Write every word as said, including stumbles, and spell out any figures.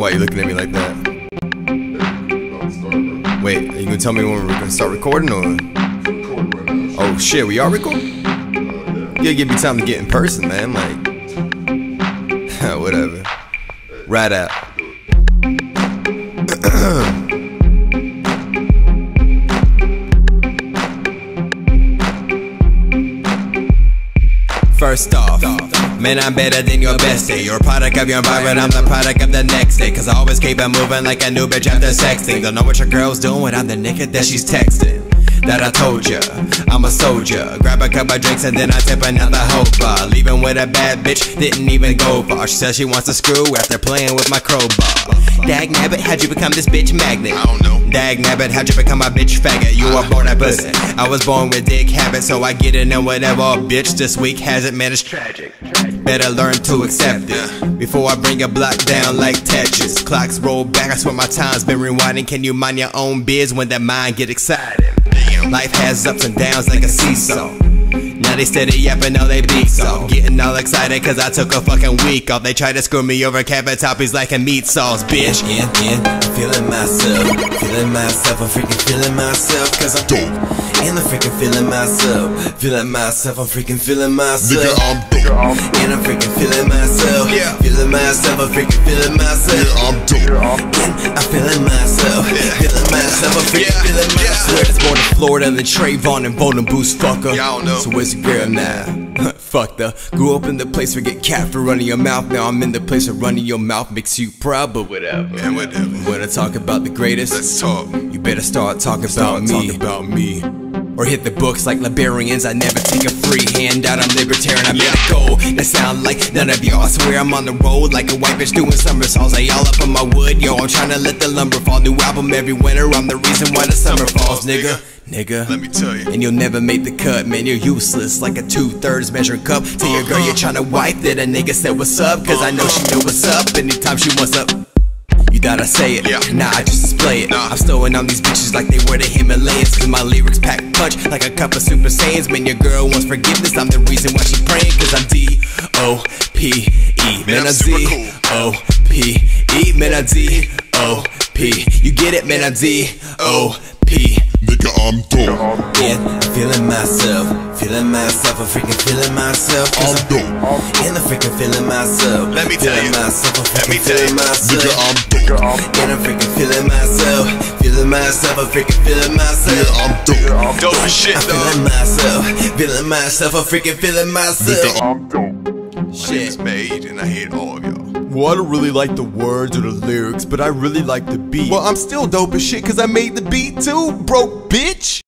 Why are you looking at me like that? Wait, are you gonna tell me when we're gonna start recording or? Oh shit, we are recording? You gotta give me time to get in person, man. Like, whatever. Right out. First off, man, I'm better than your bestie. You're a product of your environment, I'm the product of the next day. Cause I always keep it moving like a new bitch after sexting. Don't know what your girl's doing, I'm the nigga that she's texting. That I told ya, I'm a soldier. Grab a cup of drinks and then I tip another hoe bar. Leaving with a bad bitch, didn't even go far. She says she wants to screw after playing with my crowbar. Dag nabbit, how'd you become this bitch magnet? I don't know. Dag nabbit, how'd you become my bitch faggot? You were born a pussy. I was born with dick habits, so I get it and whatever. Bitch this week has it, man, it's tragic. Better learn to accept it before I bring a block down like Tetris. Clocks roll back, I swear my time's been rewinding. Can you mind your own biz when that mind get excited? Life has ups and downs like a seesaw. Now they steady yapping, now they beat so. Getting all excited cause I took a fucking week off. They try to screw me over Cavatoppies like a meat sauce, bitch. Yeah, yeah, I'm feeling myself, feeling myself, I'm freaking feeling myself. Cause I'm dope, and I'm freaking feeling myself, feeling myself, I'm freaking feeling myself. Nigga, I'm dope, and I'm freaking feeling myself, yeah. Feeling myself, I'm freaking feeling myself. Yeah, I'm dope, and I'm feeling myself, yeah. Feeling myself, I'm freaking yeah. feeling myself. Swear it's born in Florida and then Trayvon and Bolden Boost, fucker. Y'all know. So where's your girl now? Fuck the. Grew up in the place where get capped for running your mouth. Now I'm in the place where running your mouth makes you proud, but whatever. Man, whatever. When I talk about the greatest, let's talk. You better start talking about me. Talk about me. Or hit the books like librarians. I never take a free handout. I'm libertarian, I made a goal. That sound like none of y'all. I swear I'm on the road like a white bitch doing somersaults. They all up on my wood, yo. I'm trying to let the lumber fall. New album every winter. I'm the reason why the summer falls, nigga. Nigga, let me tell you. And you'll never make the cut, man, you're useless. Like a two-thirds measuring cup. Tell your girl you're trying to wipe that a nigga said what's up. Cause I know she know what's up anytime she wants up. You thought I say it, yeah. Nah, I just display it, nah. I'm stowing on these bitches like they were the Himalayas. Cause my lyrics pack punch like a cup of Super Saiyans. Man, your girl wants forgiveness, I'm the reason why she praying. Cause I'm D O P E, man, I'm D O P E, man, I'm D O P. You get it, man, I'm D O P. Nigga, I'm dope. Yeah, I'm feeling myself, feeling myself, I'm freaking feeling myself. Cause I'm dope, and I'm freaking feeling myself. Let me tell you, myself, I'm freaking feeling myself. Nigga, I'm dope, and I'm freaking feeling myself, feeling myself, I'm freaking feeling myself. Nigga, I'm dope, I'm dope as shit, I'm feeling myself, feeling myself, I'm freaking feeling myself. Nigga, I'm dope. Shit made, and I hate all of y'all. Well, I don't really like the words or the lyrics, but I really like the beat. Well, I'm still dope as shit cause I made the beat too, broke bitch.